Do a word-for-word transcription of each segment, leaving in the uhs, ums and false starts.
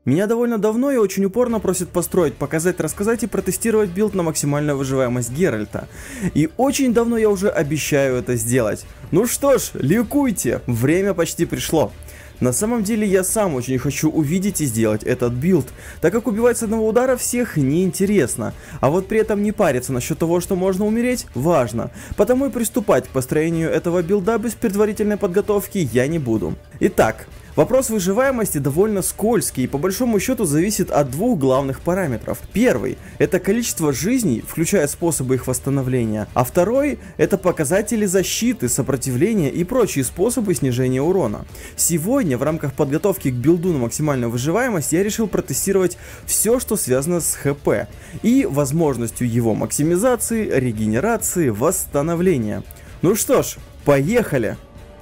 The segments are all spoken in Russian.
Меня довольно давно и очень упорно просят построить, показать, рассказать и протестировать билд на максимальную выживаемость Геральта. И очень давно я уже обещаю это сделать. Ну что ж, ликуйте, время почти пришло. На самом деле я сам очень хочу увидеть и сделать этот билд, так как убивать с одного удара всех неинтересно, а вот при этом не париться насчет того, что можно умереть, важно, потому и приступать к построению этого билда без предварительной подготовки я не буду. Итак, вопрос выживаемости довольно скользкий и по большому счету зависит от двух главных параметров. Первый – это количество жизней, включая способы их восстановления, а второй – это показатели защиты, сопротивления и прочие способы снижения урона. Сегодня в рамках подготовки к билду на максимальную выживаемость я решил протестировать все, что связано с ХП и возможностью его максимизации, регенерации, восстановления. Ну что ж, поехали!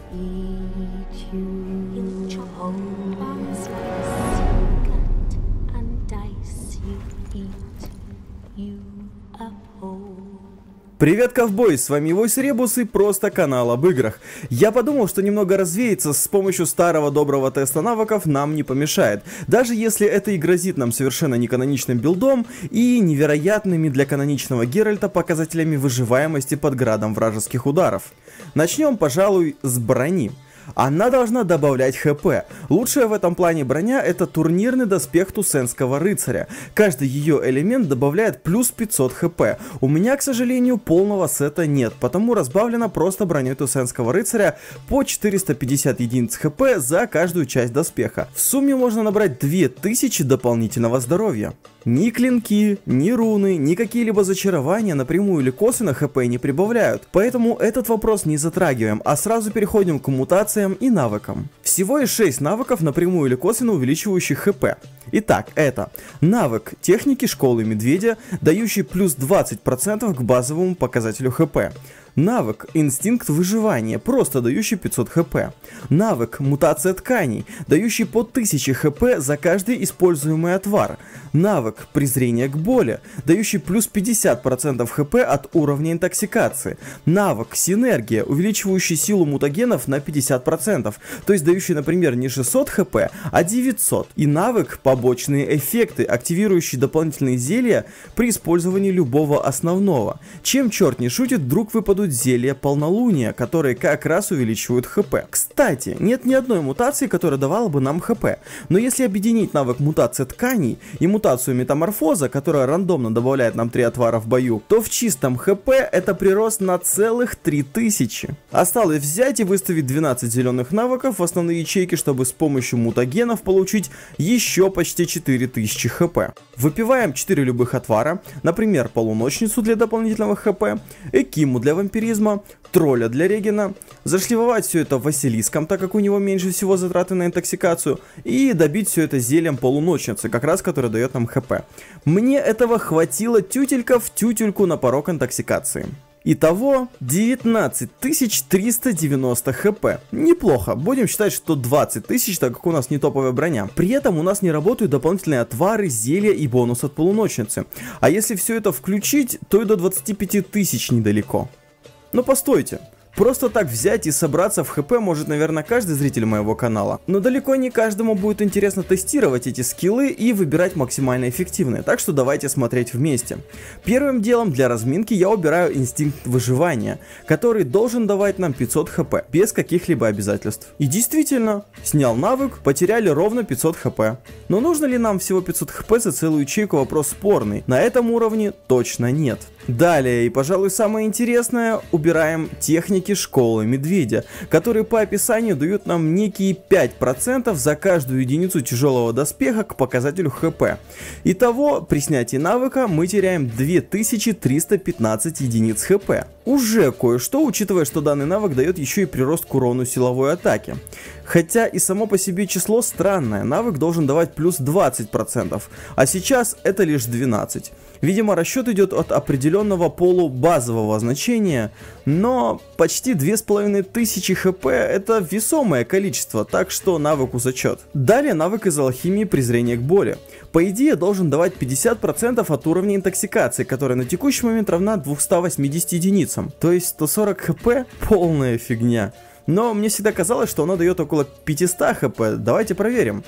Привет, ковбой, с вами Войс Ребус и просто канал об играх. Я подумал, что немного развеяться с помощью старого доброго теста навыков нам не помешает, даже если это и грозит нам совершенно неканоничным билдом и невероятными для каноничного Геральта показателями выживаемости под градом вражеских ударов. Начнем, пожалуй, с брони. Она должна добавлять ХП. Лучшая в этом плане броня — это турнирный доспех Тусенского рыцаря. Каждый ее элемент добавляет плюс пятьсот ХП. У меня, к сожалению, полного сета нет, потому разбавлена просто броней Тусенского рыцаря по четыреста пятьдесят единиц ХП за каждую часть доспеха. В сумме можно набрать две тысячи дополнительного здоровья. Ни клинки, ни руны, ни какие-либо зачарования напрямую или косвенно ХП не прибавляют, поэтому этот вопрос не затрагиваем, а сразу переходим к мутациям и навыкам. Всего есть шесть навыков, напрямую или косвенно увеличивающих ХП. Итак, это навык техники школы медведя, дающий плюс двадцать процентов к базовому показателю ХП. Навык инстинкт выживания, просто дающий пятьсот ХП. Навык мутация тканей, дающий по тысяче ХП за каждый используемый отвар. Навык презрение к боли, дающий плюс пятьдесят процентов ХП от уровня интоксикации. Навык синергия, увеличивающий силу мутагенов на пятьдесят процентов, то есть дающий, например, не шестьсот ХП, а девятьсот. И навык побочные эффекты, активирующий дополнительные зелья при использовании любого основного. Чем черт не шутит, вдруг выпадут зелья полнолуния, которые как раз увеличивают ХП. Кстати, нет ни одной мутации, которая давала бы нам ХП, но если объединить навык мутация тканей и мутацию метаморфоза, которая рандомно добавляет нам три отвара в бою, то в чистом ХП это прирост на целых три тысячи. Осталось взять и выставить двенадцать зеленых навыков в основные ячейки, чтобы с помощью мутагенов получить еще почти четыре тысячи ХП. Выпиваем четыре любых отвара, например, полуночницу для дополнительного ХП, экиму для вампиризма, тролля для регена, зашлифовать все это Василиском, так как у него меньше всего затраты на интоксикацию, и добить все это зельем полуночницы, как раз который дает нам ХП. Мне этого хватило тютелька в тютельку на порог интоксикации. Итого девятнадцать тысяч триста девяносто ХП. Неплохо, будем считать, что двадцать тысяч, так как у нас не топовая броня. При этом у нас не работают дополнительные отвары, зелья и бонус от полуночницы. А если все это включить, то и до двадцати пяти тысяч недалеко. Но постойте. Просто так взять и собраться в ХП может, наверное, каждый зритель моего канала. Но далеко не каждому будет интересно тестировать эти скиллы и выбирать максимально эффективные, так что давайте смотреть вместе. Первым делом для разминки я убираю инстинкт выживания, который должен давать нам пятьсот ХП, без каких-либо обязательств. И действительно, снял навык, потеряли ровно пятьсот ХП. Но нужно ли нам всего пятьсот ХП за целую ячейку, вопрос спорный. На этом уровне точно нет. Далее, и пожалуй самое интересное, убираем техники школы медведя, которые по описанию дают нам некие пять процентов за каждую единицу тяжелого доспеха к показателю ХП. Итого, при снятии навыка мы теряем две тысячи триста пятнадцать единиц ХП. Уже кое-что, учитывая, что данный навык дает еще и прирост к урону силовой атаки. Хотя и само по себе число странное, навык должен давать плюс двадцать процентов, а сейчас это лишь двенадцать процентов. Видимо, расчет идет от определенного полубазового значения, но почти две тысячи пятьсот ХП это весомое количество, так что навыку зачет. Далее навык из алхимии презрения к боли. По идее должен давать пятьдесят процентов от уровня интоксикации, которая на текущий момент равна двумстам восьмидесяти единицам. То есть сто сорок ХП полная фигня. Но мне всегда казалось, что оно дает около пятисот ХП, давайте проверим.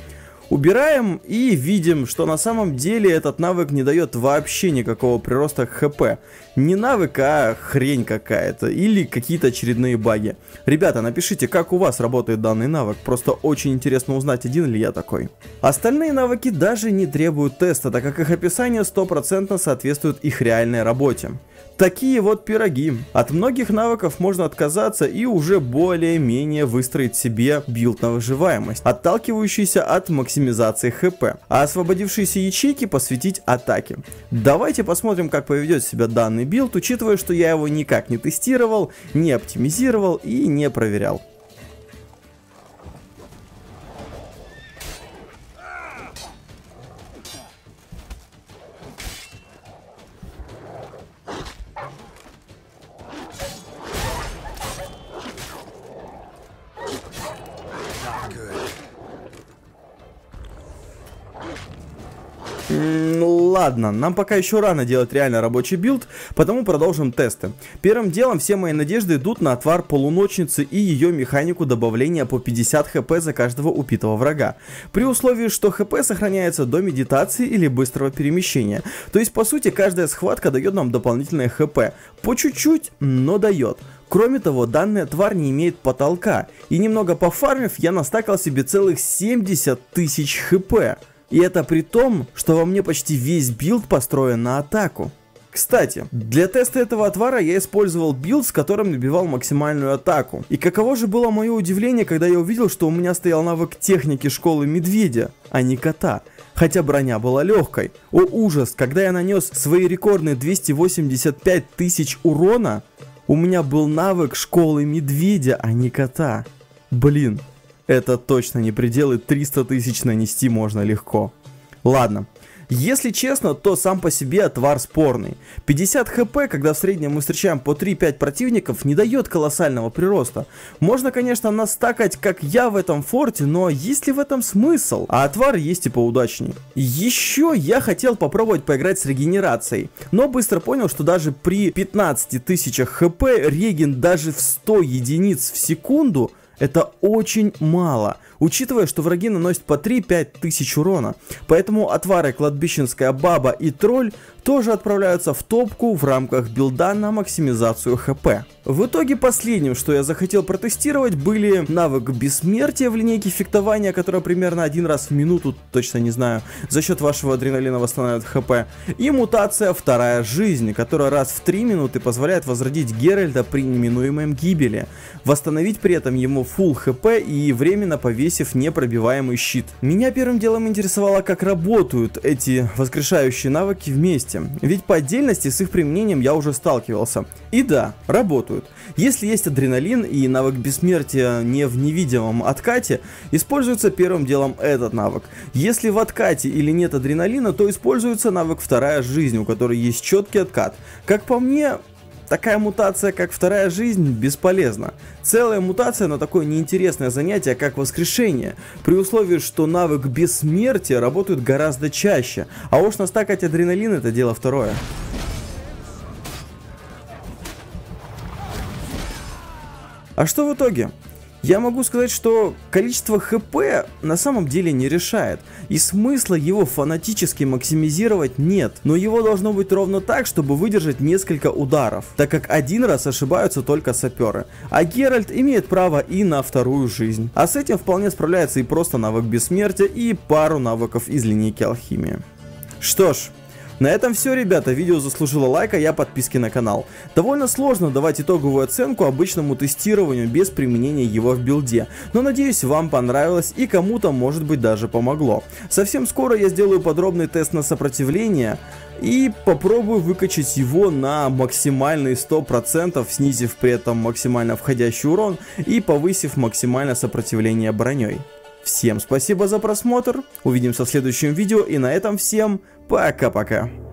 Убираем и видим, что на самом деле этот навык не дает вообще никакого прироста к хп. Не навык, а хрень какая-то или какие-то очередные баги. Ребята, напишите, как у вас работает данный навык, просто очень интересно узнать, один ли я такой. Остальные навыки даже не требуют теста, так как их описание сто процентов соответствует их реальной работе. Такие вот пироги. От многих навыков можно отказаться и уже более-менее выстроить себе билд на выживаемость, отталкивающийся от максимизации хп, а освободившиеся ячейки посвятить атаке. Давайте посмотрим, как поведет себя данный билд, учитывая, что я его никак не тестировал, не оптимизировал и не проверял. Ладно, нам пока еще рано делать реально рабочий билд, потому продолжим тесты. Первым делом все мои надежды идут на отвар полуночницы и ее механику добавления по пятьдесят хп за каждого убитого врага. При условии, что хп сохраняется до медитации или быстрого перемещения. То есть, по сути, каждая схватка дает нам дополнительное хп. По чуть-чуть, но дает. Кроме того, данный отвар не имеет потолка. И немного пофармив, я настакал себе целых семьдесят тысяч хп. И это при том, что во мне почти весь билд построен на атаку. Кстати, для теста этого отвара я использовал билд, с которым набивал максимальную атаку. И каково же было мое удивление, когда я увидел, что у меня стоял навык техники школы медведя, а не кота. Хотя броня была легкой. О ужас, когда я нанес свои рекордные двести восемьдесят пять тысяч урона, у меня был навык школы медведя, а не кота. Блин. Это точно не пределы, триста тысяч нанести можно легко. Ладно. Если честно, то сам по себе отвар спорный. пятьдесят хп, когда в среднем мы встречаем по три-пять противников, не дает колоссального прироста. Можно, конечно, настакать, как я в этом форте, но есть ли в этом смысл? А отвар есть и поудачней. Еще я хотел попробовать поиграть с регенерацией, но быстро понял, что даже при пятнадцати тысячах хп реген даже в сто единиц в секунду это очень мало, учитывая, что враги наносят по три-пять тысяч урона. Поэтому отвары кладбищенская баба и тролль тоже отправляются в топку в рамках билда на максимизацию хп. В итоге последним, что я захотел протестировать, были навык бессмертия в линейке фехтования, которая примерно один раз в минуту, точно не знаю, за счет вашего адреналина восстанавливает хп, и мутация вторая жизнь, которая раз в три минуты позволяет возродить Геральда при неминуемой гибели, восстановить при этом ему фулл хп и временно повесив непробиваемый щит. Меня первым делом интересовало, как работают эти воскрешающие навыки вместе, ведь по отдельности с их применением я уже сталкивался. И да, работают. Если есть адреналин и навык бессмертия не в невидимом откате, используется первым делом этот навык. Если в откате или нет адреналина, то используется навык вторая жизнь, у которой есть четкий откат. Как по мне, такая мутация, как вторая жизнь, бесполезна. Целая мутация на такое неинтересное занятие, как воскрешение, при условии, что навык бессмертия работает гораздо чаще, а уж настакать адреналин — это дело второе. А что в итоге? Я могу сказать, что количество хп на самом деле не решает, и смысла его фанатически максимизировать нет, но его должно быть ровно так, чтобы выдержать несколько ударов, так как один раз ошибаются только саперы, а Геральт имеет право и на вторую жизнь, а с этим вполне справляется и просто навык бессмертия и пару навыков из линейки алхимии. Что ж, на этом все, ребята, видео заслужило лайка, я подписки на канал. Довольно сложно давать итоговую оценку обычному тестированию без применения его в билде, но надеюсь, вам понравилось и кому-то, может быть, даже помогло. Совсем скоро я сделаю подробный тест на сопротивление и попробую выкачать его на максимальный сто процентов, снизив при этом максимально входящий урон и повысив максимальное сопротивление броней. Всем спасибо за просмотр, увидимся в следующем видео, и на этом всем пока-пока.